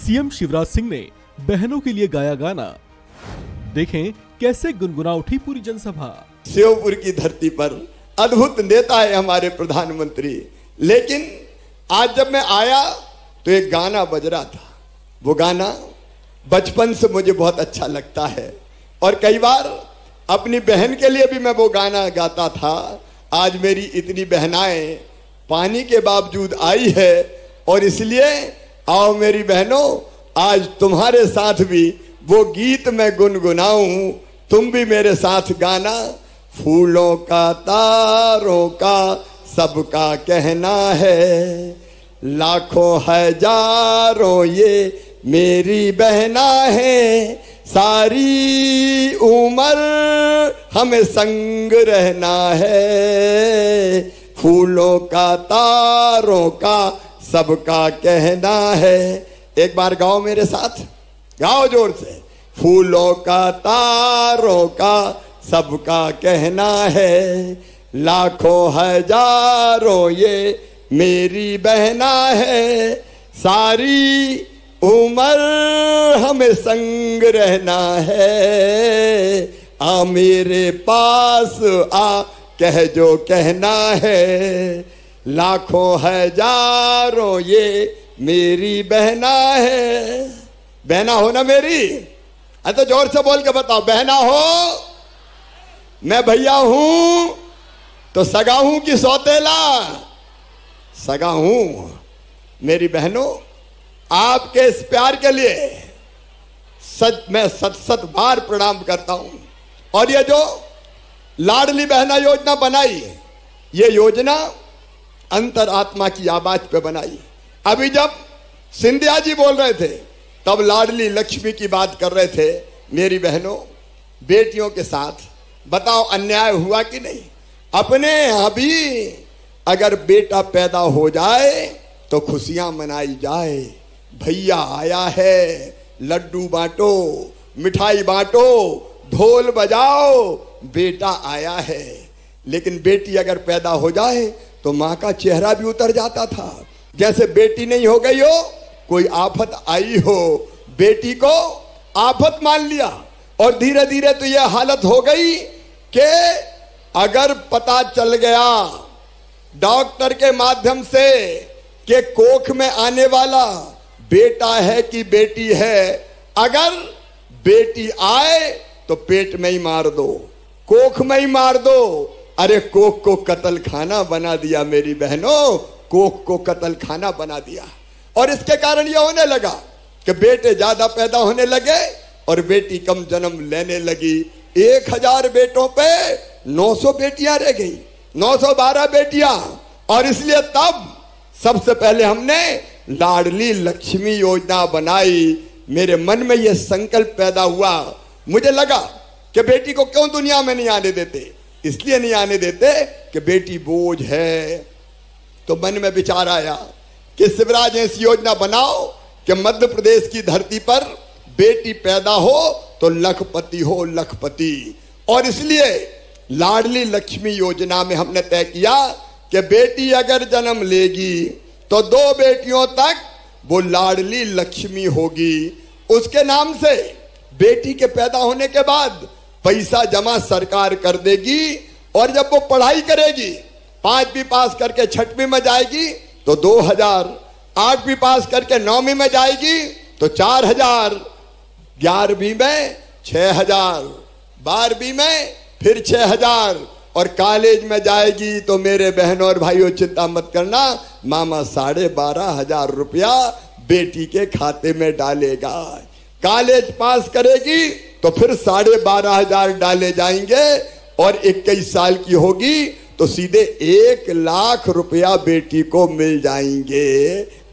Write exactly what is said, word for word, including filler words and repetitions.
CM Shivraj Singh ने बहनों के लिए गाया गाना। देखें कैसे गुनगुना उठी पूरी जनसभा। श्योपुर की धरती पर अद्भुत नेता है हमारे प्रधानमंत्री, लेकिन आज जब मैं आया तो एक गाना बज रहा था। वो गाना बचपन से मुझे बहुत अच्छा लगता है और कई बार अपनी बहन के लिए भी मैं वो गाना गाता था। आज मेरी इतनी बहनाएं पानी के बावजूद आई है और इसलिए आओ मेरी बहनों, आज तुम्हारे साथ भी वो गीत मैं गुनगुनाऊं, तुम भी मेरे साथ गाना। फूलों का तारों का सबका कहना है, लाखों हजारों ये मेरी बहना है, सारी उम्र हमें संग रहना है। फूलों का तारों का सबका कहना है। एक बार गाओ मेरे साथ, गाओ जोर से। फूलों का तारों का सबका कहना है, लाखों हजारों ये मेरी बहना है, सारी उम्र हमें संग रहना है। आ मेरे पास आ कह जो कहना है, लाखों हजारों ये मेरी बहना है। बहना हो ना मेरी? अरे तो जोर से बोल के बताओ, बहना हो? मैं भैया हूं तो सगा हूं कि सौतेला? सगा हूं। मेरी बहनों, आपके इस प्यार के लिए सच मैं सत सत बार प्रणाम करता हूं। और ये जो लाडली बहना योजना बनाई, ये योजना अंतरात्मा की आवाज पे बनाई। अभी जब सिंधिया जी बोल रहे थे तब लाडली लक्ष्मी की बात कर रहे थे। मेरी बहनों, बेटियों के साथ बताओ अन्याय हुआ कि नहीं? अपने यहां भी अगर बेटा पैदा हो जाए तो खुशियां मनाई जाए। भैया आया है, लड्डू बांटो, मिठाई बांटो, ढोल बजाओ, बेटा आया है। लेकिन बेटी अगर पैदा हो जाए तो मां का चेहरा भी उतर जाता था, जैसे बेटी नहीं हो गई हो, कोई आफत आई हो। बेटी को आफत मान लिया और धीरे धीरे तो यह हालत हो गई कि अगर पता चल गया डॉक्टर के माध्यम से कि कोख में आने वाला बेटा है कि बेटी है, अगर बेटी आए तो पेट में ही मार दो, कोख में ही मार दो। अरे कोख को कत्ल खाना बना दिया मेरी बहनों, कोख को कत्ल खाना बना दिया। और इसके कारण यह होने लगा कि बेटे ज्यादा पैदा होने लगे और बेटी कम जन्म लेने लगी। एक हजार बेटों पे नौ सौ बेटियां रह गई, नौ सौ बारह बेटियां। और इसलिए तब सबसे पहले हमने लाडली लक्ष्मी योजना बनाई। मेरे मन में यह संकल्प पैदा हुआ, मुझे लगा कि बेटी को क्यों दुनिया में नहीं आने देते? इसलिए नहीं आने देते कि बेटी बोझ है। तो मन में विचार आया कि शिवराज ऐसी योजना बनाओ कि मध्य प्रदेश की धरती पर बेटी पैदा हो तो लखपति हो, लखपति। और इसलिए लाडली लक्ष्मी योजना में हमने तय किया कि बेटी अगर जन्म लेगी तो दो बेटियों तक वो लाडली लक्ष्मी होगी। उसके नाम से बेटी के पैदा होने के बाद पैसा जमा सरकार कर देगी और जब वो पढ़ाई करेगी, पांचवी पास करके छठवीं में जाएगी तो दो हजार, आठवीं पास करके नौवीं में जाएगी तो चार हजार, ग्यारहवीं में छह हजार, बारहवीं में फिर छह हजार और कॉलेज में जाएगी तो मेरे बहनों और भाइयों चिंता मत करना, मामा साढ़े बारह हजार रुपया बेटी के खाते में डालेगा। कॉलेज पास करेगी तो फिर साढ़े बारह हजार डाले जाएंगे और इक्कीस साल की होगी तो सीधे एक लाख रुपया बेटी को मिल जाएंगे।